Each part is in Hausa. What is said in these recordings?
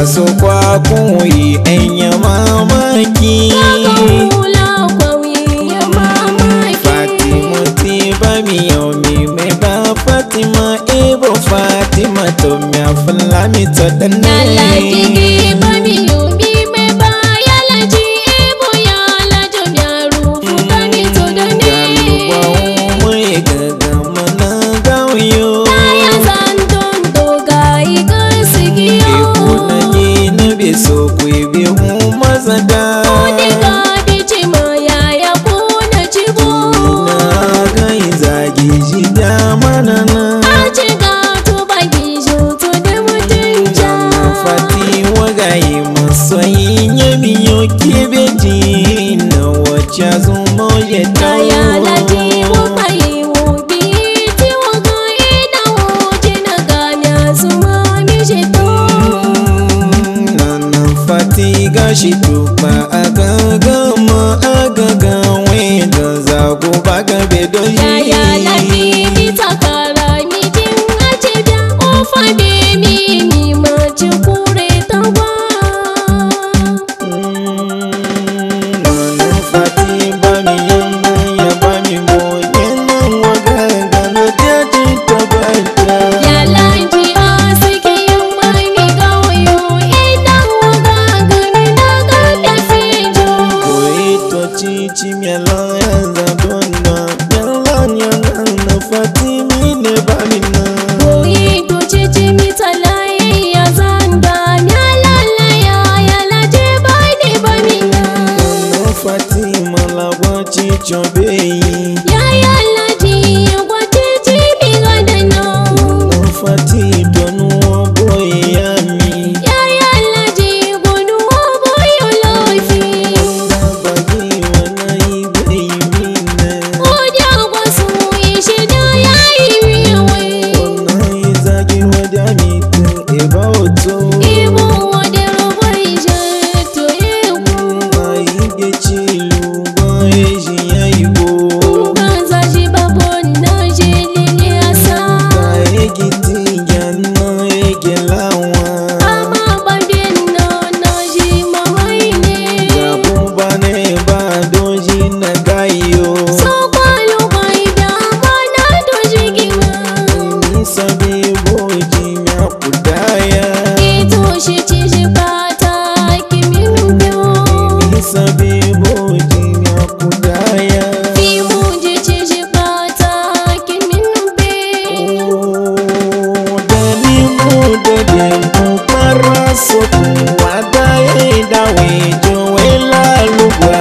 so kwa kuyi enya mamaki Fatima ti ba mi yomi me ba Fatima ebo Fatima to mi afla mi to dane Yala jigi ba mi yomi me ba yala ji ebo yala jo mi arufu ba mi to dane Galuwa umwe gaga mana gawiyo Taya zandon doga igasigi yo Ekuna jina beso kwe be humazada Odiga bichi maya ya kuna chibu Na izagi jida manana Achiga tuba gijo to de mutunja Fati wagaye masoyi nyamiyo kebeji na wacha zumo yeta Ayala ji wapayi wobi ti waga ina woje na gamya zuma mijeto Nana Fati gashi tupa agagama agagawe gazago baga bedoji Ayala ji bitakara mijin achibia ofa de mi machi kure tawa Nana Fati bami yamba ya bami mo yena wagaga no jaji tabata Yala ji asiki yamba mi gawayo ina waga gani na gamya fijo Koito chichi miala yanza donna Miala nyana Fati mine balina Boyi to cici mitalaye ya zanda nyalala yala je bani bamina Nana Fati malawa chicho beyi yala ji kwa cici bigadana Nana Fati donu boy yami yala ji gonu boyo lofi Nabagi wana ibe imine oja kwa su ishida ya iwiwe Ona izagi wajami te eba oto ibu wadero boije to yeku Na ige chilu wa eji ya ibo ganza jibabona jelili asa Ka egiti yana egelawa Ama bandina na ji mawaine Gabuba ne ba doji na gayo So kwalu bai da mana doji gima Nisa bi boji mya kudaya Ito shi ci shi fata kiminu biyo Nisa bi boji mya kudaya Fi muji ci shi fata kiminu biyo Dani mu da dembu para soku Wadaye da wejo wela lugwa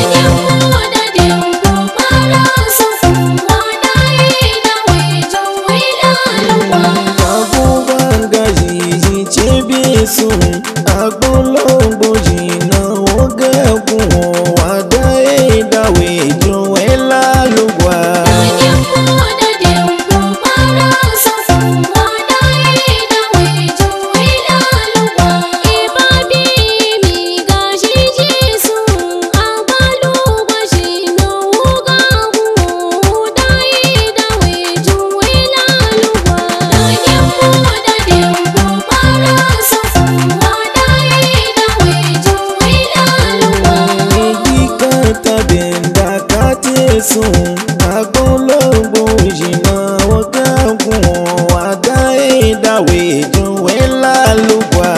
Abubuwan gaji chebe su agbologbo jina oge gun wadaye da wejo wela lugwa Igikata benda kate su agbologbo jina oge gun wadaye da wejo wela lugwa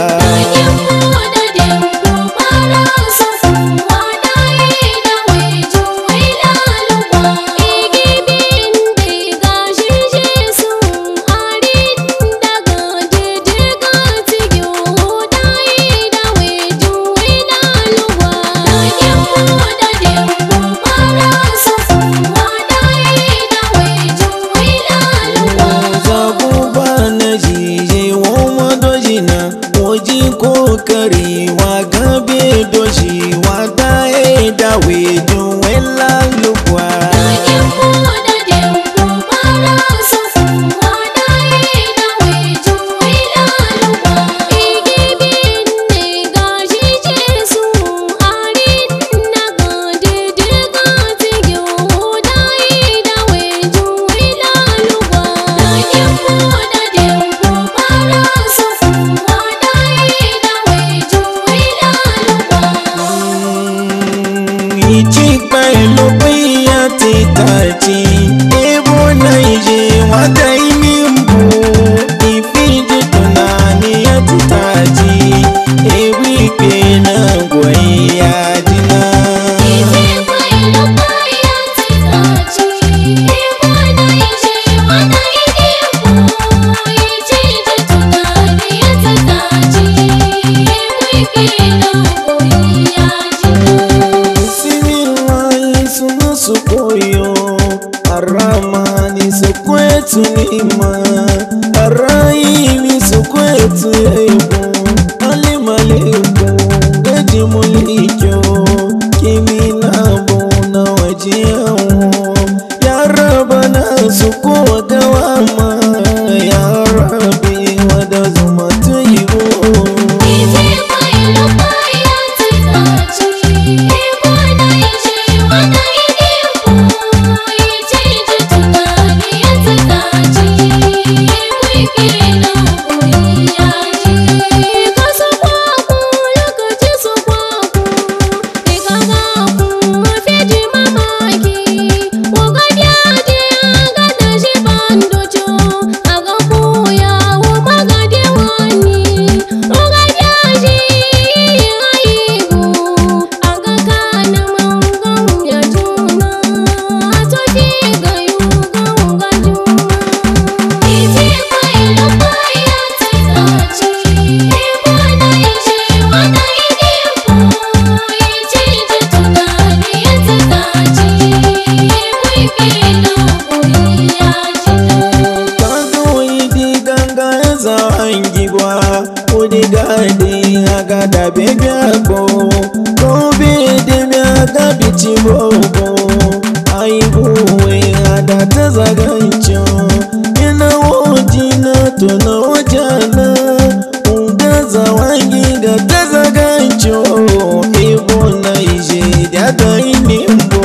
Zabuba na jije woma dojina Oji kokari wa gabe doji wadaye da wejo wela lugwa de aga da baby agbo ko be de mi aga biti bobo ai buwe ada ta zagancho ina wojina to na wajana unga zawangi ga ta zagancho ibo na ije da ta inimbo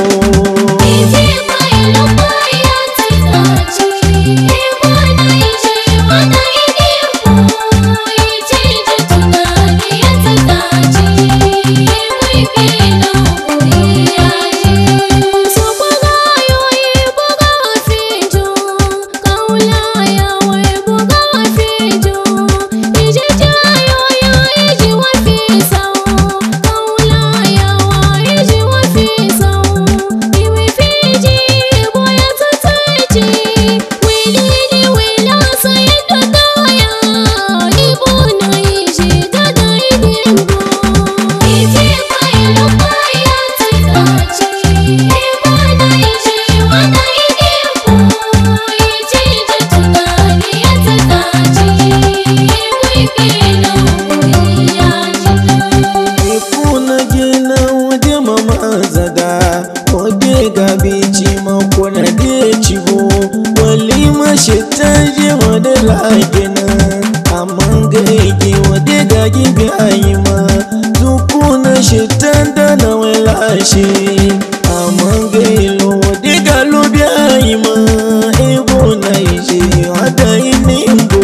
shitaje wada lagina amman ga igi wada ga gibi ayima zukuna shitan da na welashe amman ga ilo wada ga lobi ayima ebo na ije wada inimbo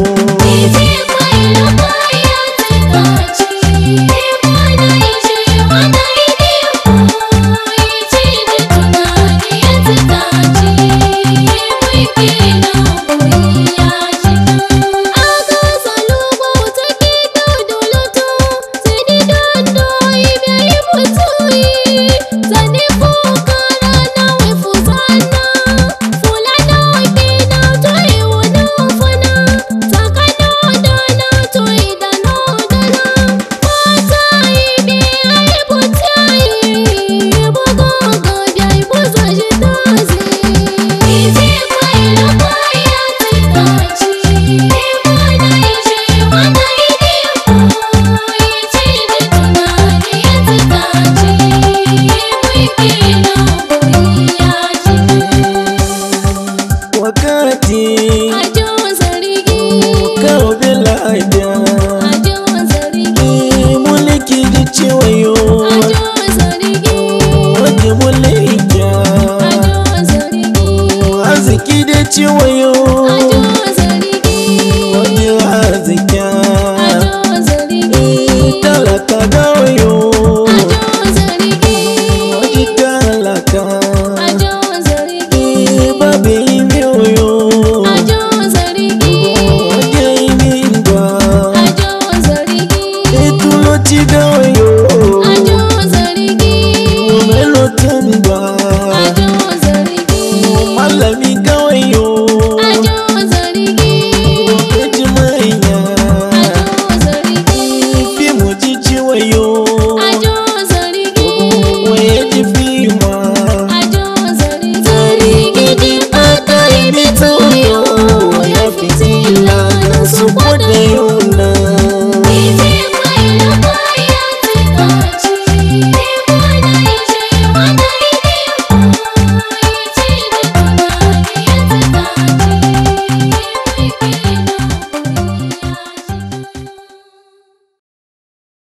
ciwayo wani arzika talaka gawayo wani talaka babe imiyoyo wani imingwa etulo ci gawayo